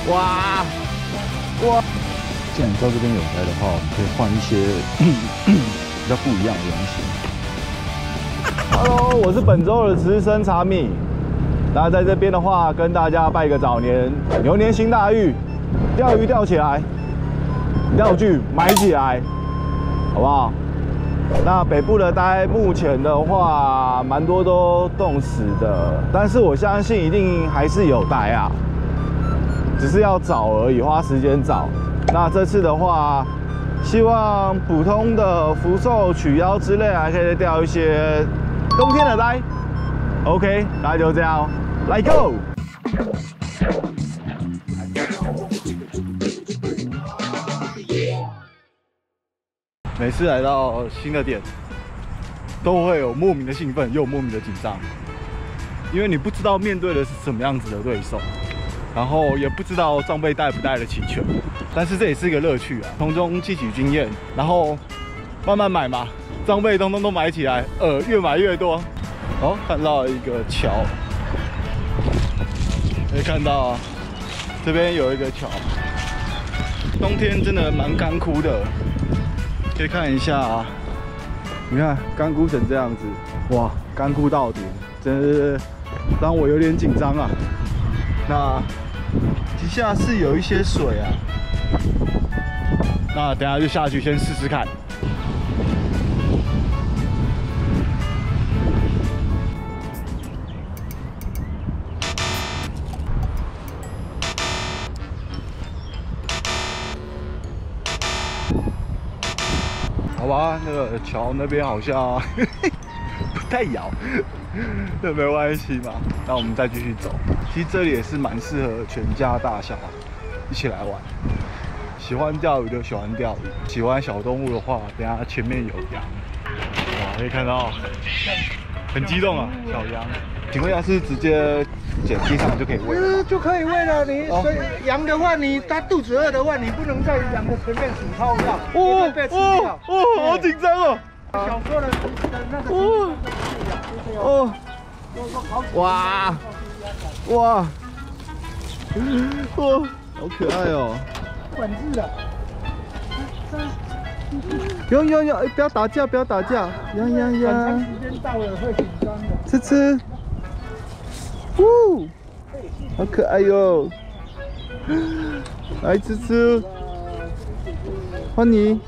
哇！哇！既然到这边有来的话，我们可以换一些比较不一样的东西。Hello， 我是本周的资深茶米。那在这边的话，跟大家拜个早年，牛年行大运，钓鱼钓起来，钓具买起来，好不好？那北部的呆目前的话，蛮多都冻死的，但是我相信一定还是有呆啊，只是要找而已，花时间找。那这次的话，希望普通的福寿、曲腰之类，还可以钓一些冬天的呆。OK， 那就这样 ，Let's go。每次来到新的点，都会有莫名的兴奋，又有莫名的紧张，因为你不知道面对的是什么样子的对手，然后也不知道装备带不带得齐全，但是这也是一个乐趣啊，从中汲取经验，然后慢慢买嘛，装备通通都买起来，越买越多。哦，看到一个桥，可以看到这边有一个桥，冬天真的蛮干枯的。可以看一下啊，你看干枯成这样子，哇，干枯到底，真是让我有点紧张啊。那底下是有一些水啊，那等下就下去先试试看。好吧，那个桥那边好像不太摇，那没关系嘛。那我们再继续走。其实这里也是蛮适合全家大小一起来玩。喜欢钓鱼的喜欢钓鱼，喜欢小动物的话，等下前面有羊。哇，可以看到，很激动啊，小羊。请问一下，是直接捡地上就可以喂了？ 就可以喂了。你羊的话，它肚子饿的话，你不能在羊的前面煮泡药，会被吃掉。 好紧张哦！ 小时候的那个哇，哇，好可爱哦！ 管制的。 有，哎，不要打架，不要打架！呀！ 很长时间到了会紧张的。 吃，好可爱哟！来吃，欢迎。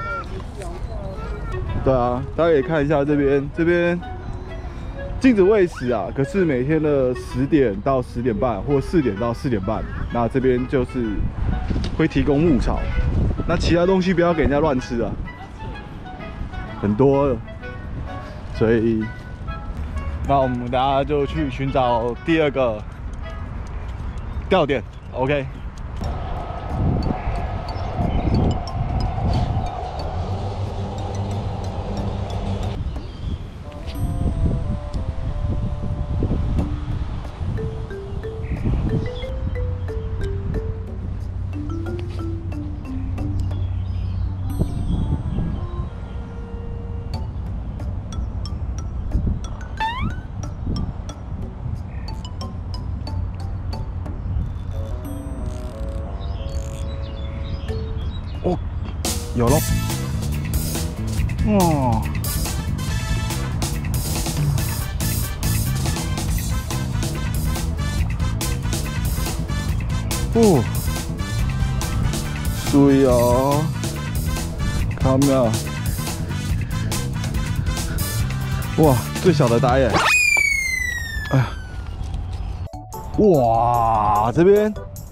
对啊，大家也看一下这边禁止喂食啊，可是每天的10点到10点半，或4点到4点半，那这边就是会提供牧草，那其他东西不要给人家乱吃啊，很多了，所以那我们等下就去寻找第2个钓点 ，OK。哦，有了！哦，水哦，看到没有？哇，最小的呆耶！哎呀，哇，这边，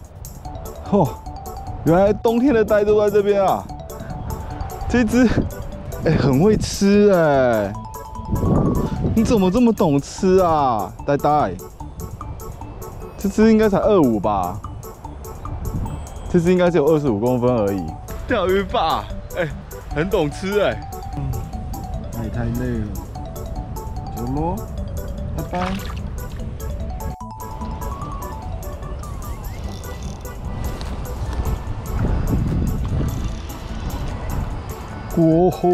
原来冬天的呆都在这边啊！这只，很会吃哎！你怎么这么懂吃啊，呆呆？这只应该才25吧？这只应该只有25公分而已。钓鱼吧，很懂吃哎。 那也太累了，走咯，拜拜。 过后，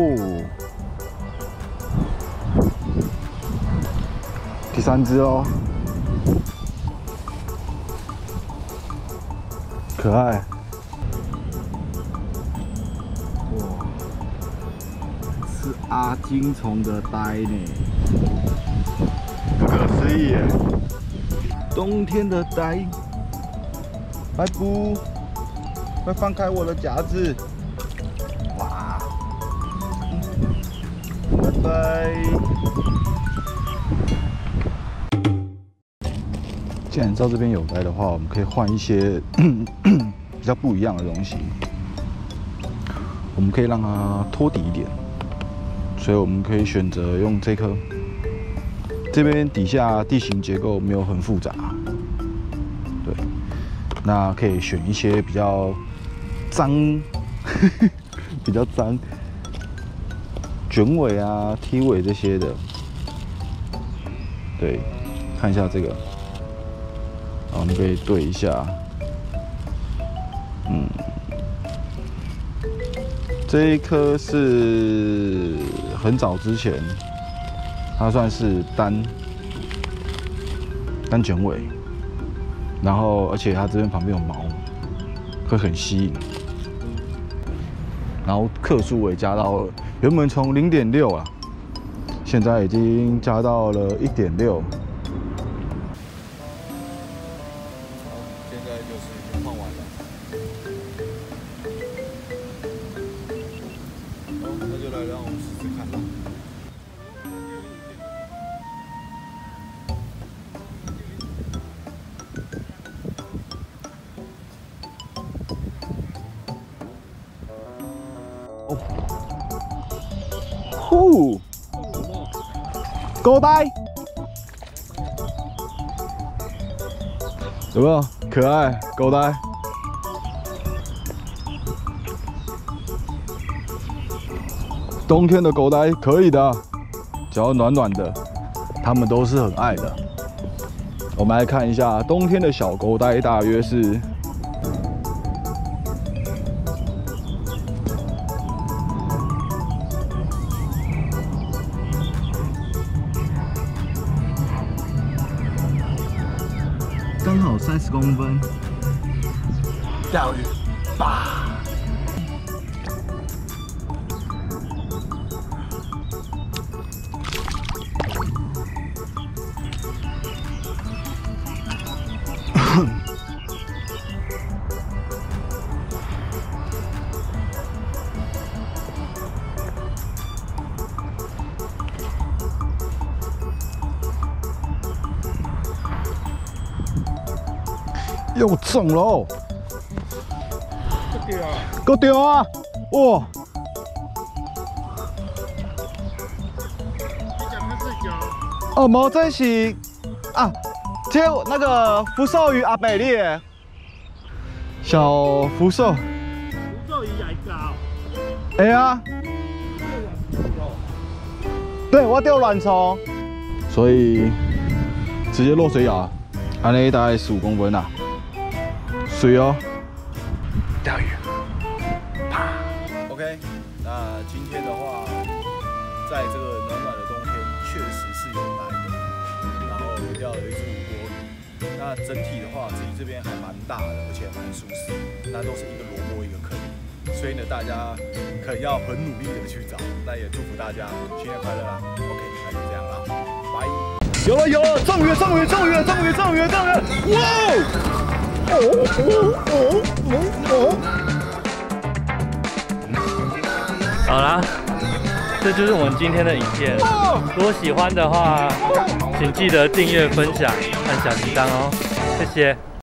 第3只哦。 可爱。哇，是阿金虫的呆呢，不可思议耶！冬天的呆，拜布，快放开我的夹子！哇，拜拜。既然知道这边有呆的话，我们可以换一些比较不一样的东西。我们可以让它托底一点，所以我们可以选择用这颗。这边底下地形结构没有很复杂，对，那可以选一些比较脏、比较脏卷尾啊、踢尾这些的。对，看一下这个。 我们可以对一下，这一颗是很早之前，它算是单卷尾，然后而且它这边旁边有毛，会很吸引，然后克数也加到了，原本从0.6啊，现在已经加到了1.6。 呼，狗呆，有没有可爱狗呆？冬天的狗呆可以的，只要暖暖的，它们都是很爱的。我们来看一下冬天的小狗呆，大约是。 刚好30公分，钓鱼，吧！又中喽！够丢啊！哇！哦，毛这是啊，这那个福寿鱼阿伯哩的小福寿。福寿鱼也高。哎呀！对，我钓卵虫，所以直接落水咬，安尼大概15公分啦。 水哦，钓鱼，啪 ！OK， 那今天的话，在这个暖暖的冬天，确实是有来的。然后我钓了一只5锅鱼，那整体的话，自己这边还蛮大的，而且蛮舒适。那都是一个萝卜一个坑，所以呢，大家可能要很努力的去找。那也祝福大家新年快乐啦 ！OK， 那就这样啦，拜。有了，中鱼！哇！ 好啦，这就是我们今天的影片。如果喜欢的话，请记得订阅、分享、按小铃铛哦，谢谢。